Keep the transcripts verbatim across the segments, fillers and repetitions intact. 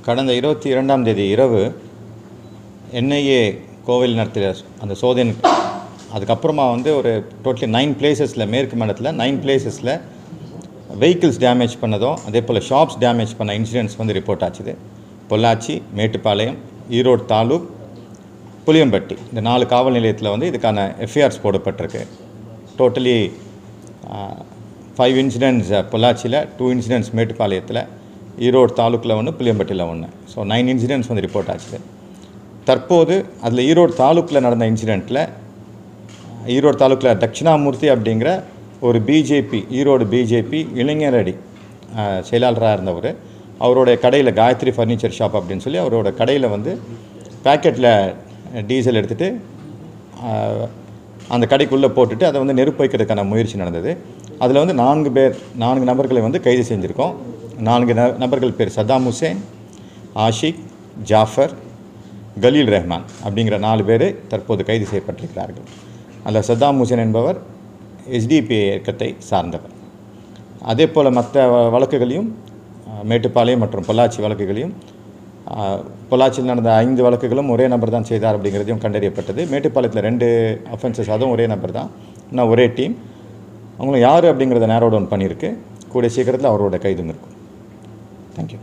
கடந்த இருபத்தி இரண்டாம் தேதி இரவு என்ஐஏ கோவில் நடத்திய அந்த சோதனை அதுக்கப்புறமா வந்து ஒரு டோட்டலி நைன் பிளேசஸில் மேற்கு மண்டலத்தில் நைன் பிளேசஸில் வெஹிக்கிள்ஸ் டேமேஜ் பண்ணதும் அதே போல் ஷாப்ஸ் டேமேஜ் பண்ண இன்சிடென்ட்ஸ் வந்து ரிப்போர்ட் ஆச்சுது. பொள்ளாச்சி, மேட்டுப்பாளையம், ஈரோடு தாலுக், புளியம்பட்டி இந்த நாலு காவல் நிலையத்தில் வந்து இதுக்கான எஃப்ஐஆர்ஸ் போடப்பட்டிருக்கு. டோட்டலி ஃபைவ் இன்சிடென்ட்ஸ் பொள்ளாச்சியில், டூ இன்சிடென்ட்ஸ் மேட்டுப்பாளையத்தில், ஈரோடு தாலுக்கில் ஒன்று, புளியம்பட்டியில் ஒன்று. ஸோ நைன் இன்சிடென்ட்ஸ் வந்து ரிப்போர்ட் ஆச்சு. தற்போது அதில் ஈரோடு தாலுக்கில் நடந்த இன்சிடெண்ட்டில் ஈரோடு தாலுக்கில் தட்சிணாமூர்த்தி அப்படிங்கிற ஒரு பிஜேபி ஈரோடு பிஜேபி இளைஞரடி செயலாளராக இருந்தவர், அவருடைய கடையில் காயத்ரி ஃபர்னிச்சர் ஷாப் அப்படின்னு சொல்லி அவரோட கடையில் வந்து பேக்கெட்டில் டீசல் எடுத்துகிட்டு அந்த கடைக்குள்ளே போட்டுட்டு அதை வந்து நெருப்பு வைக்கிறதுக்கான முயற்சி நடந்தது. அதில் வந்து நான்கு பேர் நான்கு நபர்களை வந்து கைது செஞ்சுருக்கோம். நான்கு ந நபர்கள் பேர் சதாம் ஹுசேன், ஆஷிக், ஜாஃபர், கலீல் ரஹ்மான் அப்படிங்கிற நாலு பேர் தற்போது கைது செய்யப்பட்டிருக்கிறார்கள். அதில் சதாம் ஹுசேன் என்பவர் எஸ்டிபிஐ இயக்கத்தை சார்ந்தவர். அதே போல் மற்ற வழக்குகளையும் மேட்டுப்பாளையம் மற்றும் பொள்ளாச்சி வழக்குகளையும் பொள்ளாச்சியில் நடந்த ஐந்து வழக்குகளும் ஒரே நபர் தான் செய்தார் அப்படிங்கிறதையும் கண்டறியப்பட்டது. மேட்டுப்பாளையத்தில் ரெண்டு அஃபென்சஸ் அதுவும் ஒரே நபர் தான், ஆனால் ஒரே டீம். அவங்களும் யார் அப்படிங்கிறத நேரோ டவுன் பண்ணியிருக்கு. கூடிய சீக்கிரத்தில் அவரோட கைதும் இருக்கும். Thank you.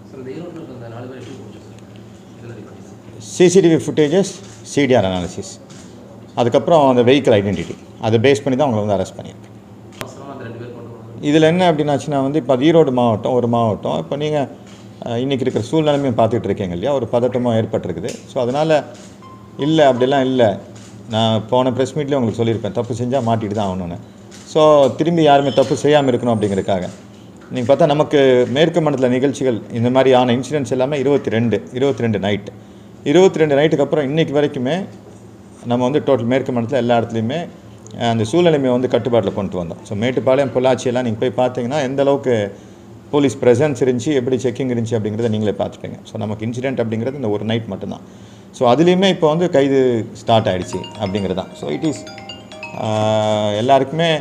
CCTV footages, CDR analysis, அதுக்கப்புறம் அந்த வெஹிக்கிள் ஐடென்டிட்டி, அதை பேஸ் பண்ணி தான் அவங்களை வந்து அரெஸ்ட் பண்ணியிருக்கேன். இதில் என்ன அப்படின்னாச்சுன்னா வந்து இப்போ அது ஈரோடு மாவட்டம் ஒரு மாவட்டம். இப்போ நீங்கள் இன்றைக்கி இருக்கிற சூழ்நிலைமையும் பார்த்துட்டு இருக்கீங்க இல்லையா, ஒரு பதட்டமாக ஏற்பட்டிருக்குது. ஸோ அதனால் இல்லை அப்படிலாம் இல்லை, நான் போன ப்ரெஸ் மீட்லேயே உங்களுக்கு சொல்லியிருப்பேன், தப்பு செஞ்சால் மாட்டிட்டு தான் ஆகணும்னு. ஸோ திரும்பி யாருமே தப்பு செய்யாமல் இருக்கணும் அப்படிங்கிறதுக்காக நீங்கள் பார்த்தா நமக்கு மேற்கு மண்டலத்தில் நிகழ்ச்சிகள் இந்த மாதிரி ஆன இன்சிடென்ட்ஸ் எல்லாமே இருபத்தி ரெண்டு இருபத்தி ரெண்டு நைட்டு இருபத்தி ரெண்டு நைட்டுக்கு அப்புறம் இன்றைக்கி வரைக்குமே நம்ம வந்து டோட்டல் மேற்கு மண்டலத்தில் எல்லா இடத்துலையுமே அந்த சூழ்நிலைமையை வந்து கட்டுப்பாட்டில் கொண்டு வந்தோம். ஸோ மேட்டுப்பாளையம், பொள்ளாச்சியெல்லாம் நீங்கள் போய் பார்த்தீங்கன்னா எந்த அளவுக்கு போலீஸ் ப்ரெசன்ஸ் இருந்துச்சு, எப்படி செக்கிங் இருந்துச்சு அப்படிங்கிறத நீங்களே பார்த்துப்பீங்க. ஸோ நமக்கு இன்சிடென்ட் அப்படிங்கிறது இந்த ஒரு நைட் மட்டும்தான். ஸோ அதுலேயுமே இப்போ வந்து கைது ஸ்டார்ட் ஆகிடுச்சு அப்படிங்கிறது தான். ஸோ இட் இஸ் எல்லாருக்குமே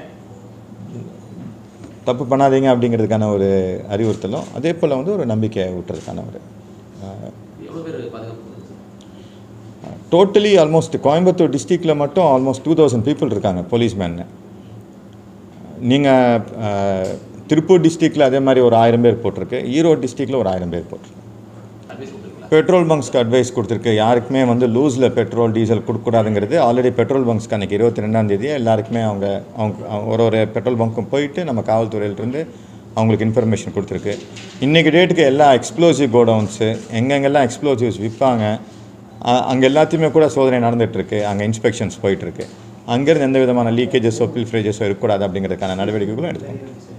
தப்பு பண்ணாதீங்க அப்படிங்கிறதுக்கான ஒரு அறிவுறுத்தலும், அதே போல் வந்து ஒரு நம்பிக்கை ஊட்டுறதுக்கான ஒரு டோட்டலி ஆல்மோஸ்ட் கோயம்புத்தூர் டிஸ்ட்ரிக்டில் மட்டும் ஆல்மோஸ்ட் டூ தௌசண்ட் பீப்புள் இருக்காங்க போலீஸ்மேன்னு. நீங்கள் திருப்பூர் டிஸ்ட்ரிக்டில் அதே மாதிரி ஒரு ஆயிரம் பேர் போட்டிருக்கு, ஈரோடு டிஸ்ட்ரிக்டில் ஒரு ஆயிரம் பேர் போட்டிருக்கு. பெட்ரோல் பங்க்ஸ்க்கு அட்வைஸ் கொடுத்துருக்கு, யாருக்குமே வந்து லூஸில் பெட்ரோல் டீசல் கொடுக்கக்கூடாதுங்கிறது. ஆல்ரெடி பெட்ரோல் பங்க்ஸ்க்கு அன்றைக்கி இருபத்தி ரெண்டாம் தேதி எல்லாருக்குமே அவங்க அவங்க ஒரு ஒரு பெட்ரோல் பங்க்கும் போயிட்டு நம்ம காவல்துறையிலிருந்து அவங்களுக்கு இன்ஃபர்மேஷன் கொடுத்துருக்கு. இன்றைக்கி டேட்டுக்கு எல்லா எக்ஸ்ப்ளோசிவ் கோடவுன்ஸு எங்கெங்கெல்லாம் எக்ஸ்ப்ளோசிவ்ஸ் விற்பாங்க அங்கே எல்லாத்தையுமே கூட சோதனை நடந்துகிட்ருக்கு. அங்கே இன்ஸ்பெக்ஷன்ஸ் போயிட்டுருக்கு. அங்கேருந்து எந்த விதமான லீக்கேஜஸோ பில்ஃப்ரேஜஸோ இருக்கக்கூடாது அப்படிங்கிறதுக்கான நடவடிக்கைகளும் எடுத்துக்கணும்.